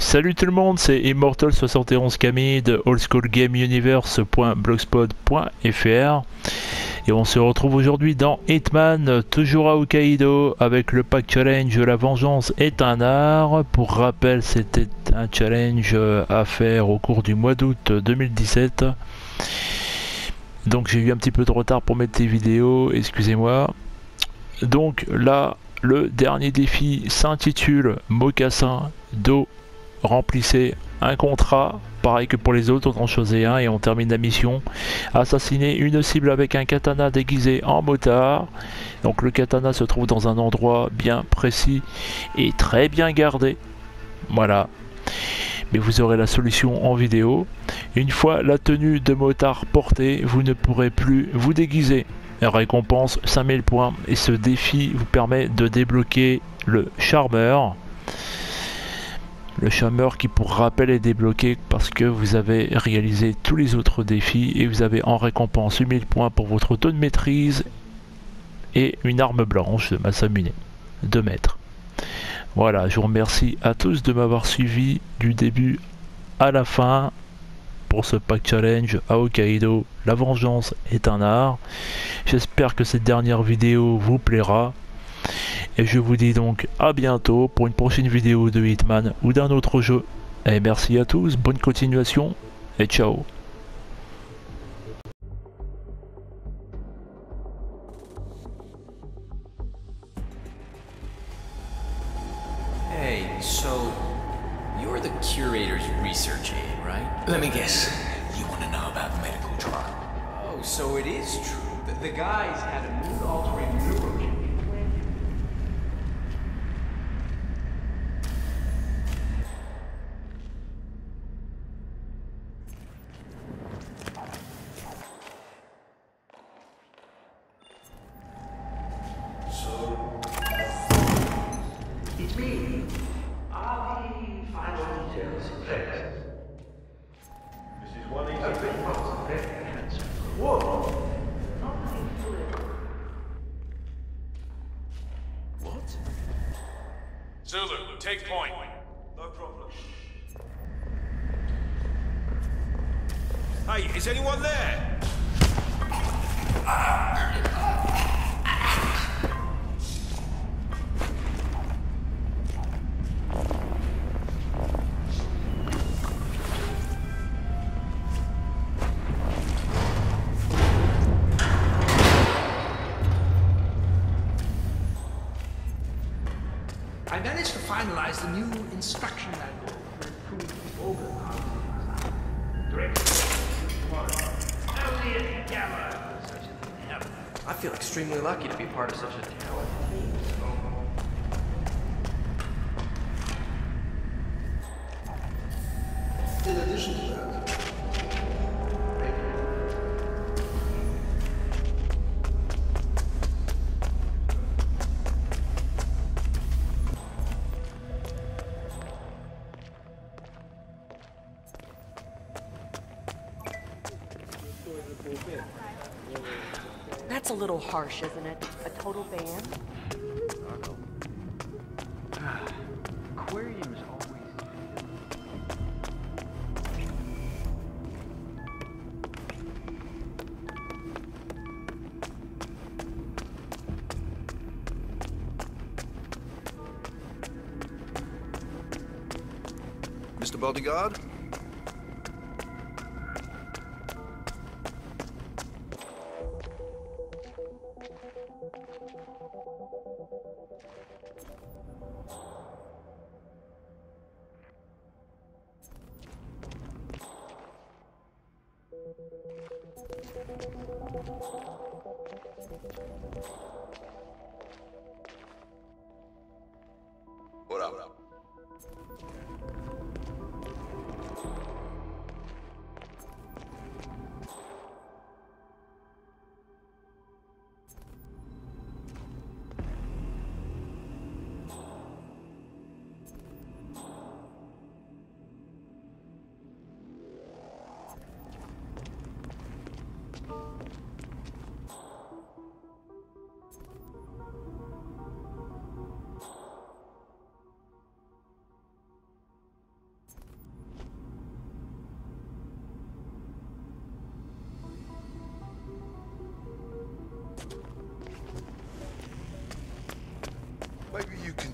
Salut tout le monde, c'est Immortal71Camille de oldschoolgameuniverse.blogspot.fr et on se retrouve aujourd'hui dans Hitman, toujours à Hokkaido, avec le pack challenge La vengeance est un art. Pour rappel, c'était un challenge à faire au cours du mois d'août 2017. Donc j'ai eu un petit peu de retard pour mettre les vidéos, excusez-moi. Donc là, le dernier défi s'intitule Mocassin d'eau. Remplissez un contrat, pareil que pour les autres, on en choisit un et on termine la mission. Assassiner une cible avec un katana déguisé en motard. Donc le katana se trouve dans un endroit bien précis et très bien gardé. Voilà. Mais vous aurez la solution en vidéo. Une fois la tenue de motard portée, vous ne pourrez plus vous déguiser. Récompense 5000 points et ce défi vous permet de débloquer le charmeur. Le charmeur qui pour rappel est débloqué parce que vous avez réalisé tous les autres défis et vous avez en récompense 8000 points pour votre taux de maîtrise et une arme blanche de Masamune 2 mètres. Voilà, je vous remercie à tous de m'avoir suivi du début à la fin pour ce pack challenge à Hokkaido. La vengeance est un art. J'espère que cette dernière vidéo vous plaira. Et je vous dis donc à bientôt pour une prochaine vidéo de Hitman ou d'un autre jeu. Et merci à tous, bonne continuation et ciao. Hey, so you're the curator's research aide, right? Let me guess. You want to know about the medical trial? Oh, so it is true. The guys had a mood-altering neurochip. It's me. Are the final details in place? This is one easy thing. Very handsome. Whoa! Nothing fully. What? Zulu, take point. No problem. Hey, is anyone there? I managed to finalize the new instruction manual for improved organ harmony. Only a gamma could such a thing happen. I feel extremely lucky to be part of such a talented team. In addition to that, That's a little harsh, isn't it? A total ban? Aquariums always. Mr. Bodyguard? What up?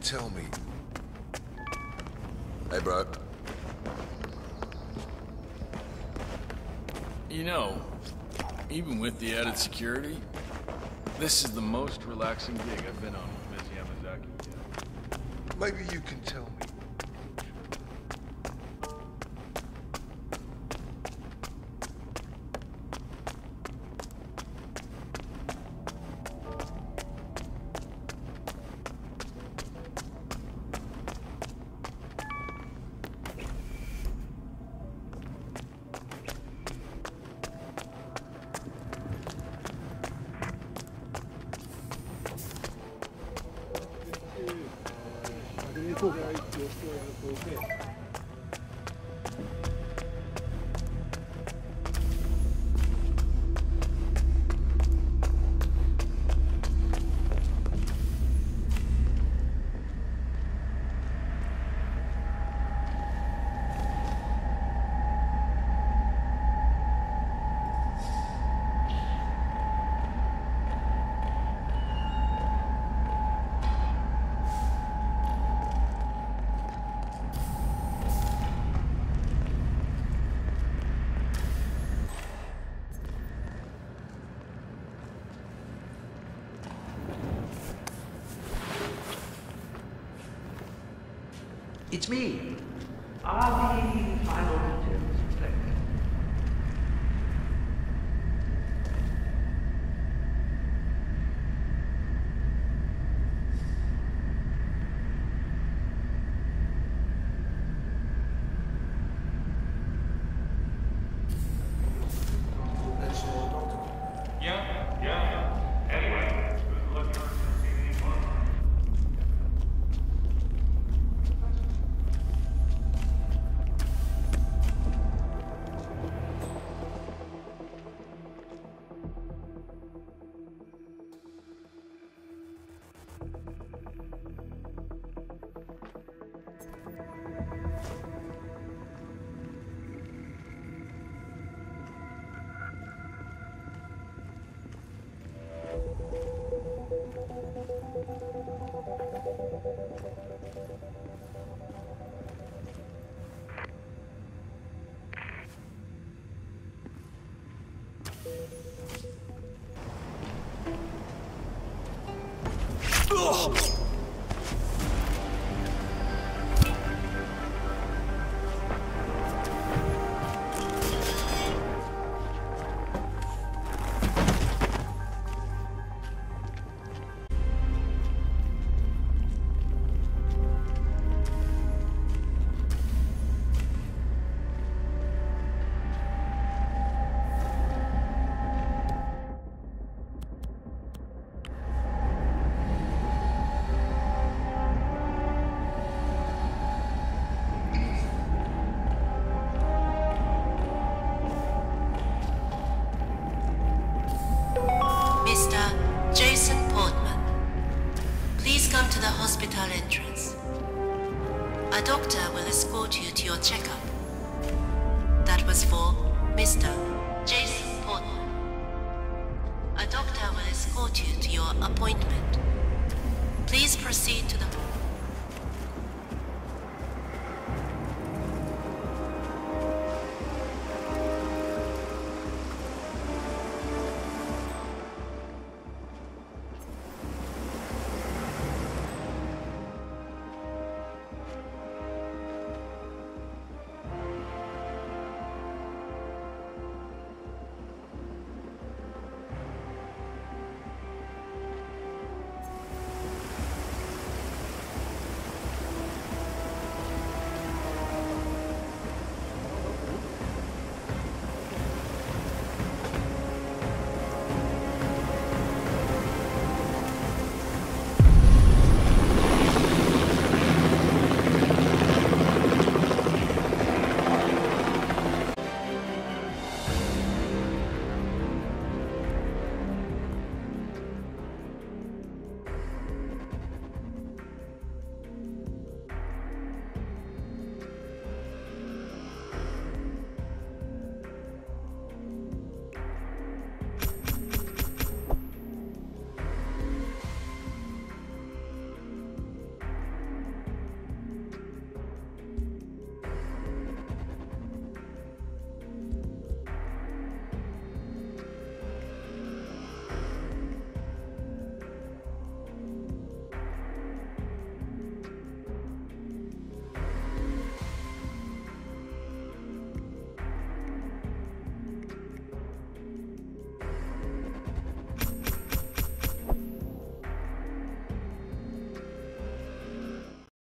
tell me. Hey, bro. You know, even with the added security, this is the most relaxing gig I've been on with Miss Yamazaki yet. Maybe you can tell me. It's me. Are the final details clear? That's all, Doctor. Yeah. Anyway, good luck on any fun. Mr. Jason Portman, please come to the hospital entrance. A doctor will escort you to your checkup. That was for Mr. Jason Portman. A doctor will escort you to your appointment. Please proceed to the...